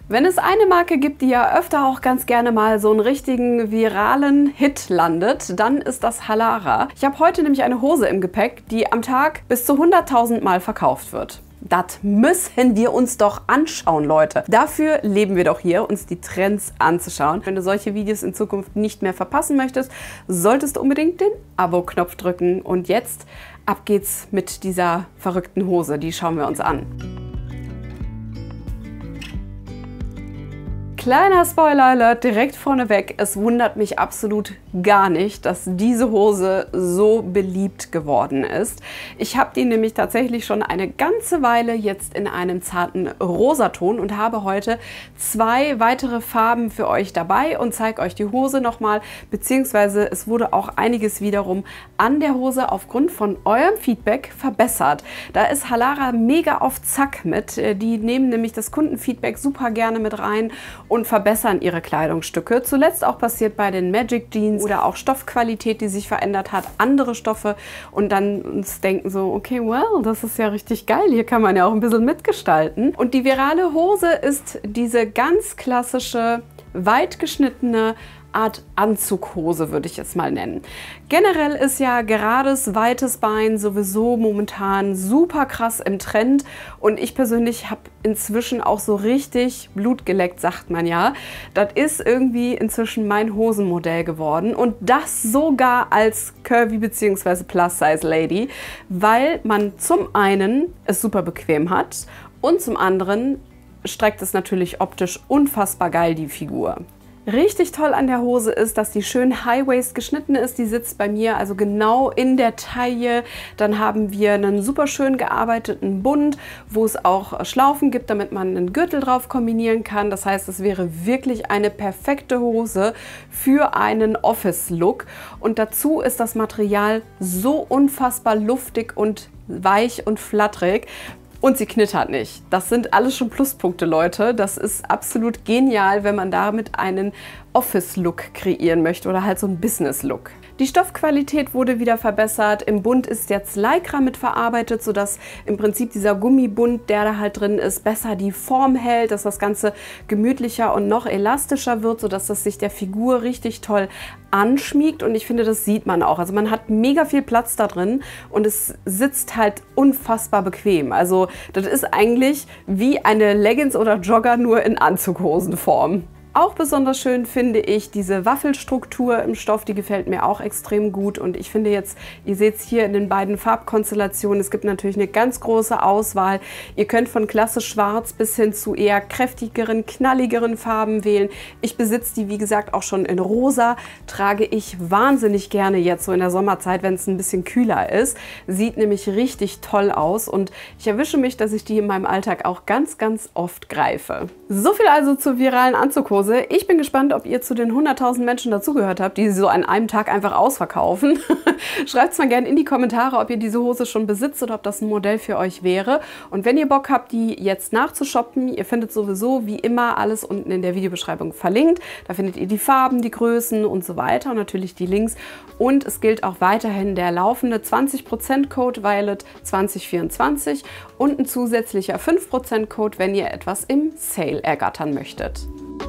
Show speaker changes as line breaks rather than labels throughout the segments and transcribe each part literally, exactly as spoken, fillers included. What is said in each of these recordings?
Wenn es eine Marke gibt, die ja öfter auch ganz gerne mal so einen richtigen viralen Hit landet, dann ist das Halara. Ich habe heute nämlich eine Hose im Gepäck, die am Tag bis zu hunderttausend Mal verkauft wird. Das müssen wir uns doch anschauen, Leute. Dafür leben wir doch hier, uns die Trends anzuschauen. Wenn du solche Videos in Zukunft nicht mehr verpassen möchtest, solltest du unbedingt den Abo-Knopf drücken. Und jetzt ab geht's mit dieser verrückten Hose. Die schauen wir uns an. Kleiner Spoiler-Alert direkt vorneweg, es wundert mich absolut gar nicht, dass diese Hose so beliebt geworden ist. Ich habe die nämlich tatsächlich schon eine ganze Weile jetzt in einem zarten Rosaton und habe heute zwei weitere Farben für euch dabei und zeige euch die Hose nochmal, beziehungsweise es wurde auch einiges wiederum an der Hose aufgrund von eurem Feedback verbessert. Da ist Halara mega auf Zack mit, die nehmen nämlich das Kundenfeedback super gerne mit rein und verbessern ihre Kleidungsstücke. Zuletzt auch passiert bei den Magic Jeans oder auch Stoffqualität, die sich verändert hat, andere Stoffe und dann uns denken so, okay, well, das ist ja richtig geil, hier kann man ja auch ein bisschen mitgestalten. Und die virale Hose ist diese ganz klassische, weit geschnittene Art Anzughose, würde ich jetzt mal nennen. Generell ist ja gerades, weites Bein sowieso momentan super krass im Trend und ich persönlich habe inzwischen auch so richtig Blut geleckt, sagt man ja. Das ist irgendwie inzwischen mein Hosenmodell geworden und das sogar als Curvy bzw. Plus-Size-Lady, weil man zum einen es super bequem hat und zum anderen streckt es natürlich optisch unfassbar geil die Figur. Richtig toll an der Hose ist, dass die schön High-Waist geschnitten ist. Die sitzt bei mir also genau in der Taille. Dann haben wir einen super schön gearbeiteten Bund, wo es auch Schlaufen gibt, damit man einen Gürtel drauf kombinieren kann. Das heißt, es wäre wirklich eine perfekte Hose für einen Office-Look. Und dazu ist das Material so unfassbar luftig und weich und flatterig. Und sie knittert nicht. Das sind alles schon Pluspunkte, Leute. Das ist absolut genial, wenn man damit einen Office-Look kreieren möchte oder halt so einen Business-Look. Die Stoffqualität wurde wieder verbessert. Im Bund ist jetzt Lycra mit verarbeitet, sodass im Prinzip dieser Gummibund, der da halt drin ist, besser die Form hält, dass das Ganze gemütlicher und noch elastischer wird, sodass das sich der Figur richtig toll anschmiegt. Und ich finde, das sieht man auch. Also man hat mega viel Platz da drin und es sitzt halt unfassbar bequem. Also das ist eigentlich wie eine Leggings oder Jogger, nur in Anzughosenform. Auch besonders schön finde ich diese Waffelstruktur im Stoff, die gefällt mir auch extrem gut und ich finde jetzt, ihr seht es hier in den beiden Farbkonstellationen, es gibt natürlich eine ganz große Auswahl. Ihr könnt von klassisch schwarz bis hin zu eher kräftigeren, knalligeren Farben wählen. Ich besitze die, wie gesagt, auch schon in rosa, trage ich wahnsinnig gerne jetzt so in der Sommerzeit, wenn es ein bisschen kühler ist. Sieht nämlich richtig toll aus und ich erwische mich, dass ich die in meinem Alltag auch ganz, ganz oft greife. So viel also zur viralen Anzughose. Ich bin gespannt, ob ihr zu den hunderttausend Menschen dazugehört habt, die sie so an einem Tag einfach ausverkaufen. Schreibt es mal gerne in die Kommentare, ob ihr diese Hose schon besitzt oder ob das ein Modell für euch wäre. Und wenn ihr Bock habt, die jetzt nachzushoppen, ihr findet sowieso wie immer alles unten in der Videobeschreibung verlinkt. Da findet ihr die Farben, die Größen und so weiter und natürlich die Links. Und es gilt auch weiterhin der laufende zwanzig Prozent Code Violet zwanzig vierundzwanzig und ein zusätzlicher fünf Prozent Code, wenn ihr etwas im Sale ergattern möchtet.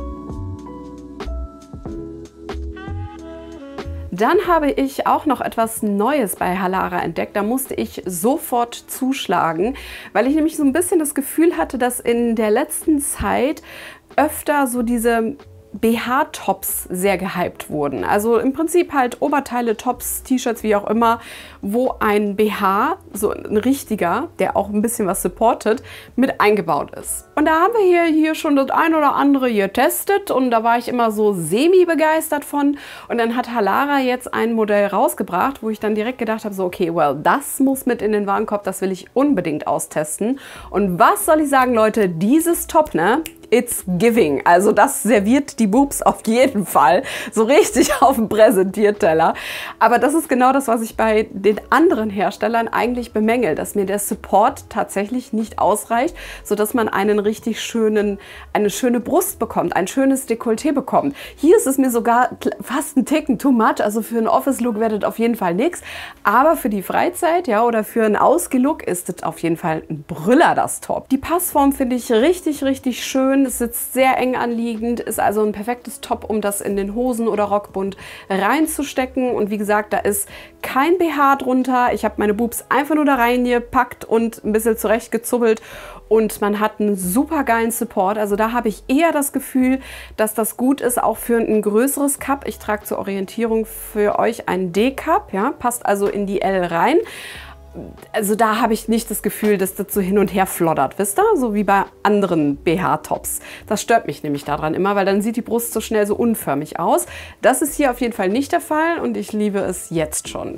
Dann habe ich auch noch etwas Neues bei Halara entdeckt. Da musste ich sofort zuschlagen, weil ich nämlich so ein bisschen das Gefühl hatte, dass in der letzten Zeit öfter so diese B H-Tops sehr gehypt wurden. Also im Prinzip halt Oberteile, Tops, T-Shirts, wie auch immer, wo ein B H, so ein richtiger, der auch ein bisschen was supportet, mit eingebaut ist. Und da haben wir hier, hier schon das ein oder andere getestet und da war ich immer so semi-begeistert von. Und dann hat Halara jetzt ein Modell rausgebracht, wo ich dann direkt gedacht habe, so okay, well, das muss mit in den Warenkorb, das will ich unbedingt austesten. Und was soll ich sagen, Leute, dieses Top, ne? It's giving. Also das serviert die Boobs auf jeden Fall. So richtig auf dem Präsentierteller. Aber das ist genau das, was ich bei den anderen Herstellern eigentlich bemängel, dass mir der Support tatsächlich nicht ausreicht, sodass man einen richtig schönen, eine schöne Brust bekommt, ein schönes Dekolleté bekommt. Hier ist es mir sogar fast ein Ticken too much. Also für einen Office-Look wäre das auf jeden Fall nichts. Aber für die Freizeit, ja, oder für einen Ausgelook ist das auf jeden Fall ein Brüller, das Top. Die Passform finde ich richtig, richtig schön. schön, es sitzt sehr eng anliegend, ist also ein perfektes Top, um das in den Hosen- oder Rockbund reinzustecken. Und wie gesagt, da ist kein B H drunter. Ich habe meine Boobs einfach nur da reingepackt und ein bisschen zurechtgezubbelt. Und man hat einen super geilen Support. Also da habe ich eher das Gefühl, dass das gut ist, auch für ein größeres Cup. Ich trage zur Orientierung für euch einen D-Cup, ja, passt also in die L rein. Also da habe ich nicht das Gefühl, dass das so hin und her floddert, wisst ihr? So wie bei anderen B H-Tops. Das stört mich nämlich daran immer, weil dann sieht die Brust so schnell so unförmig aus. Das ist hier auf jeden Fall nicht der Fall und ich liebe es jetzt schon.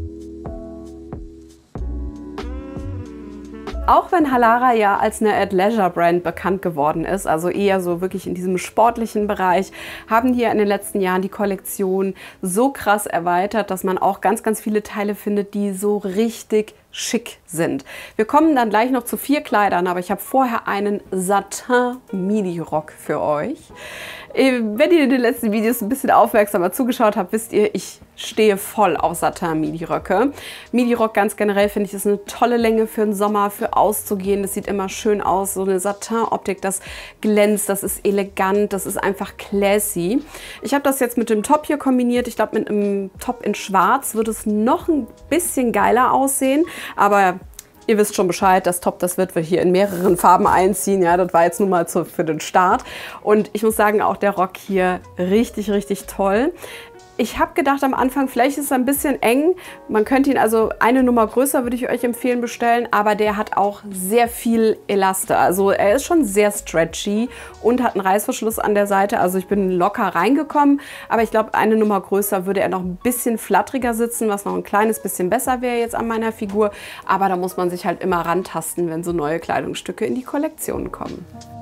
Auch wenn Halara ja als eine Athleisure-Brand bekannt geworden ist, also eher so wirklich in diesem sportlichen Bereich, haben die ja in den letzten Jahren die Kollektion so krass erweitert, dass man auch ganz, ganz viele Teile findet, die so richtig schick sind. Wir kommen dann gleich noch zu vier Kleidern, aber ich habe vorher einen Satin-Midi-Rock für euch. Wenn ihr in den letzten Videos ein bisschen aufmerksamer zugeschaut habt, wisst ihr, ich stehe voll auf Satin-Midi-Röcke. Midi-Rock ganz generell finde ich ist eine tolle Länge für den Sommer, für auszugehen. Das sieht immer schön aus, so eine Satin-Optik, das glänzt, das ist elegant, das ist einfach classy. Ich habe das jetzt mit dem Top hier kombiniert. Ich glaube, mit einem Top in Schwarz wird es noch ein bisschen geiler aussehen, aber ihr wisst schon Bescheid, das Top, das wird wir hier in mehreren Farben einziehen. Ja, das war jetzt nur mal zu, für den Start. Und ich muss sagen, auch der Rock hier richtig, richtig toll. Ich habe gedacht am Anfang, vielleicht ist es ein bisschen eng. Man könnte ihn also eine Nummer größer, würde ich euch empfehlen, bestellen. Aber der hat auch sehr viel Elaste. Also er ist schon sehr stretchy und hat einen Reißverschluss an der Seite. Also ich bin locker reingekommen. Aber ich glaube, eine Nummer größer würde er noch ein bisschen flatteriger sitzen, was noch ein kleines bisschen besser wäre jetzt an meiner Figur. Aber da muss man sich halt immer rantasten, wenn so neue Kleidungsstücke in die Kollektion kommen.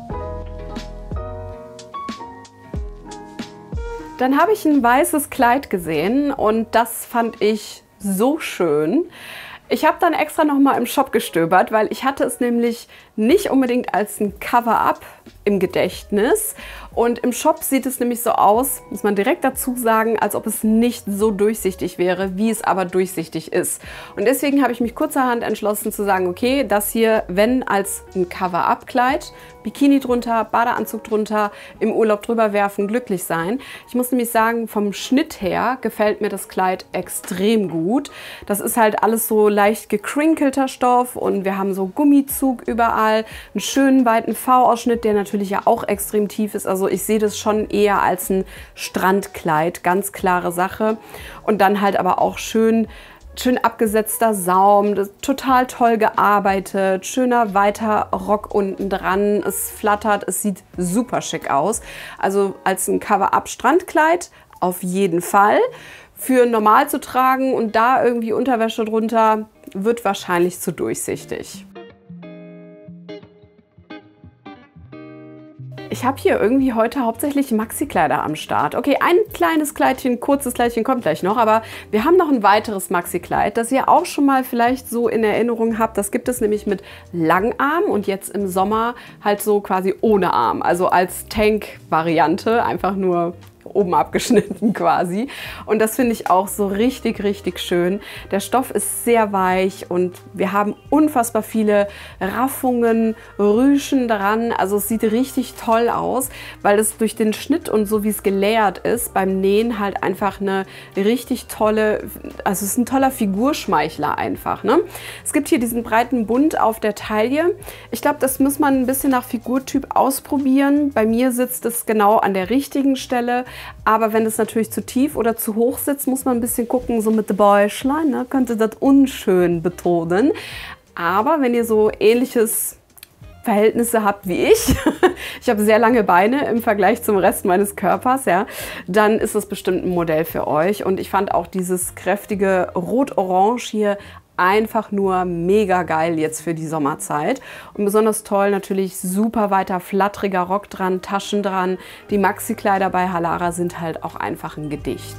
Dann habe ich ein weißes Kleid gesehen und das fand ich so schön. Ich habe dann extra noch mal im Shop gestöbert, weil ich hatte es nämlich nicht unbedingt als ein Cover-up im Gedächtnis. Und im Shop sieht es nämlich so aus, muss man direkt dazu sagen, als ob es nicht so durchsichtig wäre, wie es aber durchsichtig ist. Und deswegen habe ich mich kurzerhand entschlossen zu sagen, okay, das hier, wenn als ein Cover-up-Kleid, Bikini drunter, Badeanzug drunter, im Urlaub drüber werfen, glücklich sein. Ich muss nämlich sagen, vom Schnitt her gefällt mir das Kleid extrem gut. Das ist halt alles so leicht gekrinkelter Stoff und wir haben so Gummizug überall, einen schönen weiten V-Ausschnitt, der natürlich ja auch extrem tief ist. Also ich sehe das schon eher als ein Strandkleid, ganz klare Sache. Und dann halt aber auch schön Schön abgesetzter Saum, das total toll gearbeitet, schöner weiter Rock unten dran, es flattert, es sieht super schick aus. Also als ein Cover-up-Strandkleid auf jeden Fall. Für normal zu tragen und da irgendwie Unterwäsche drunter wird wahrscheinlich zu durchsichtig. Ich habe hier irgendwie heute hauptsächlich Maxi-Kleider am Start. Okay, ein kleines Kleidchen, kurzes Kleidchen kommt gleich noch, aber wir haben noch ein weiteres Maxi-Kleid, das ihr auch schon mal vielleicht so in Erinnerung habt. Das gibt es nämlich mit Langarm und jetzt im Sommer halt so quasi ohne Arm, also als Tank-Variante, einfach nur oben abgeschnitten quasi. Und das finde ich auch so richtig, richtig schön. Der Stoff ist sehr weich und wir haben unfassbar viele Raffungen, Rüschen dran. Also es sieht richtig toll aus, weil es durch den Schnitt und so wie es gelayert ist, beim Nähen halt einfach eine richtig tolle, also es ist ein toller Figurschmeichler einfach, ne? Es gibt hier diesen breiten Bund auf der Taille. Ich glaube, das muss man ein bisschen nach Figurtyp ausprobieren. Bei mir sitzt es genau an der richtigen Stelle. Aber wenn es natürlich zu tief oder zu hoch sitzt, muss man ein bisschen gucken, so mit dem Bäuchlein, ne, könnte das unschön betonen. Aber wenn ihr so ähnliches Verhältnisse habt wie ich, ich habe sehr lange Beine im Vergleich zum Rest meines Körpers, ja, dann ist das bestimmt ein Modell für euch. Und ich fand auch dieses kräftige Rot-Orange hier einfach nur mega geil jetzt für die Sommerzeit. Und besonders toll natürlich super weiter flatteriger Rock dran, Taschen dran. Die Maxi-Kleider bei Halara sind halt auch einfach ein Gedicht.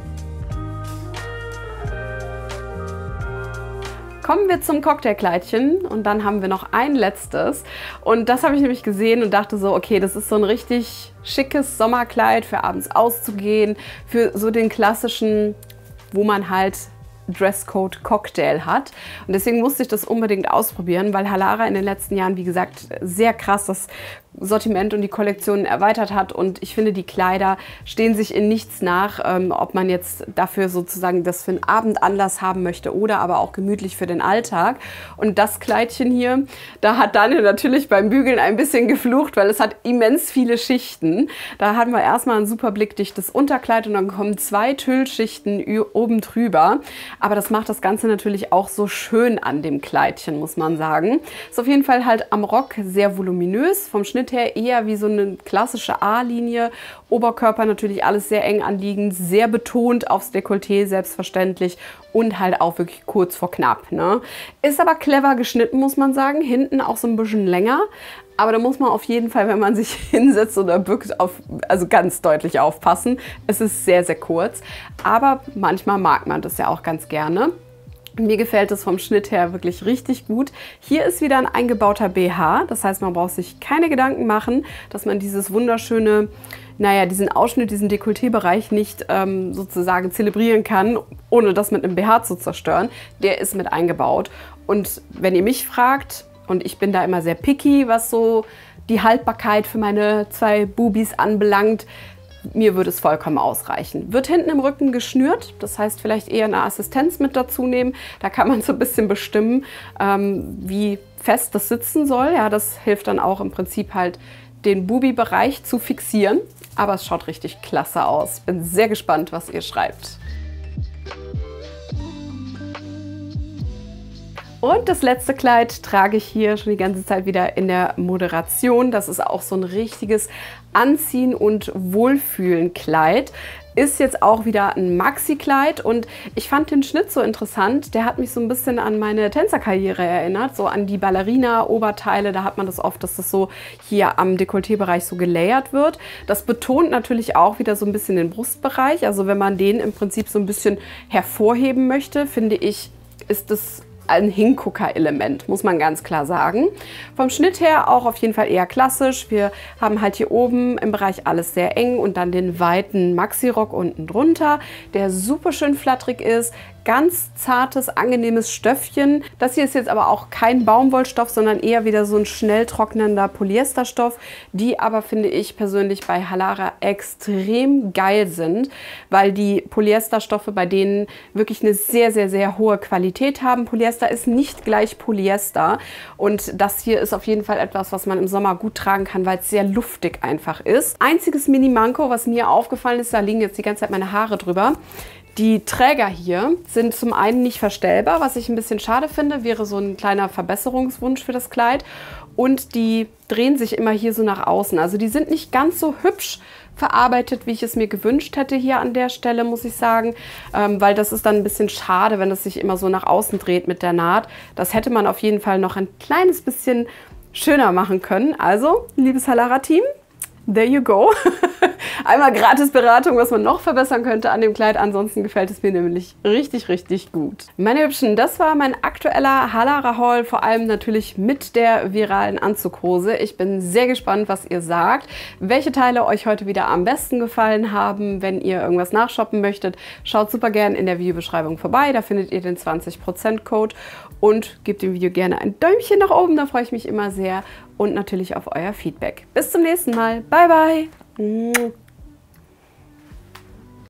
Kommen wir zum Cocktailkleidchen und dann haben wir noch ein letztes. Und das habe ich nämlich gesehen und dachte so, okay, das ist so ein richtig schickes Sommerkleid für abends auszugehen, für so den klassischen, wo man halt Dresscode Cocktail hat. Und deswegen musste ich das unbedingt ausprobieren, weil Halara in den letzten Jahren, wie gesagt, sehr krass das Sortiment und die Kollektion erweitert hat und ich finde, die Kleider stehen sich in nichts nach, ähm, ob man jetzt dafür sozusagen das für einen Abendanlass haben möchte oder aber auch gemütlich für den Alltag. Und das Kleidchen hier, da hat Daniel natürlich beim Bügeln ein bisschen geflucht, weil es hat immens viele Schichten. Da hatten wir erstmal ein super blickdichtes Unterkleid und dann kommen zwei Tüllschichten oben drüber. Aber das macht das Ganze natürlich auch so schön an dem Kleidchen, muss man sagen. Ist auf jeden Fall halt am Rock sehr voluminös, vom Schnitt her eher wie so eine klassische A-Linie. Oberkörper natürlich alles sehr eng anliegend, sehr betont aufs Dekolleté selbstverständlich und halt auch wirklich kurz vor knapp, ne? Ist aber clever geschnitten, muss man sagen. Hinten auch so ein bisschen länger. Aber da muss man auf jeden Fall, wenn man sich hinsetzt oder bückt, auf, also ganz deutlich aufpassen. Es ist sehr, sehr kurz. Aber manchmal mag man das ja auch ganz gerne. Mir gefällt es vom Schnitt her wirklich richtig gut. Hier ist wieder ein eingebauter B H. Das heißt, man braucht sich keine Gedanken machen, dass man dieses wunderschöne, naja, diesen Ausschnitt, diesen Dekolleté-Bereich nicht ähm, sozusagen zelebrieren kann, ohne das mit einem B H zu zerstören. Der ist mit eingebaut. Und wenn ihr mich fragt, und ich bin da immer sehr picky, was so die Haltbarkeit für meine zwei Bubis anbelangt, mir würde es vollkommen ausreichen. Wird hinten im Rücken geschnürt, das heißt vielleicht eher eine Assistenz mit dazu nehmen. Da kann man so ein bisschen bestimmen, ähm, wie fest das sitzen soll. Ja, das hilft dann auch im Prinzip halt, den Bubi-Bereich zu fixieren. Aber es schaut richtig klasse aus. Bin sehr gespannt, was ihr schreibt. Und das letzte Kleid trage ich hier schon die ganze Zeit wieder in der Moderation. Das ist auch so ein richtiges Anziehen- und Wohlfühlen-Kleid. Ist jetzt auch wieder ein Maxi-Kleid und ich fand den Schnitt so interessant. Der hat mich so ein bisschen an meine Tänzerkarriere erinnert, so an die Ballerina-Oberteile. Da hat man das oft, dass das so hier am Dekolleté-Bereich so gelayert wird. Das betont natürlich auch wieder so ein bisschen den Brustbereich. Also wenn man den im Prinzip so ein bisschen hervorheben möchte, finde ich, ist das ein Hingucker-Element, muss man ganz klar sagen. Vom Schnitt her auch auf jeden Fall eher klassisch. Wir haben halt hier oben im Bereich alles sehr eng und dann den weiten Maxi-Rock unten drunter, der super schön flatterig ist. Ganz zartes, angenehmes Stöffchen. Das hier ist jetzt aber auch kein Baumwollstoff, sondern eher wieder so ein schnell trocknender Polyesterstoff, die aber, finde ich persönlich, bei Halara extrem geil sind, weil die Polyesterstoffe bei denen wirklich eine sehr, sehr, sehr hohe Qualität haben. Polyester ist nicht gleich Polyester und das hier ist auf jeden Fall etwas, was man im Sommer gut tragen kann, weil es sehr luftig einfach ist. Einziges Mini-Manko, was mir aufgefallen ist, da liegen jetzt die ganze Zeit meine Haare drüber. Die Träger hier sind zum einen nicht verstellbar, was ich ein bisschen schade finde, wäre so ein kleiner Verbesserungswunsch für das Kleid. Und die drehen sich immer hier so nach außen. Also die sind nicht ganz so hübsch verarbeitet, wie ich es mir gewünscht hätte hier an der Stelle, muss ich sagen. Ähm, weil das ist dann ein bisschen schade, wenn es sich immer so nach außen dreht mit der Naht. Das hätte man auf jeden Fall noch ein kleines bisschen schöner machen können. Also, liebes Halara-Team, there you go. Einmal Gratisberatung, was man noch verbessern könnte an dem Kleid. Ansonsten gefällt es mir nämlich richtig, richtig gut. Meine Hübschen, das war mein aktueller Halara-Haul, vor allem natürlich mit der viralen Anzughose. Ich bin sehr gespannt, was ihr sagt, welche Teile euch heute wieder am besten gefallen haben. Wenn ihr irgendwas nachshoppen möchtet, schaut super gern in der Videobeschreibung vorbei. Da findet ihr den zwanzig Prozent Code und gebt dem Video gerne ein Däumchen nach oben. Da freue ich mich immer sehr und natürlich auf euer Feedback. Bis zum nächsten Mal. Bye, bye.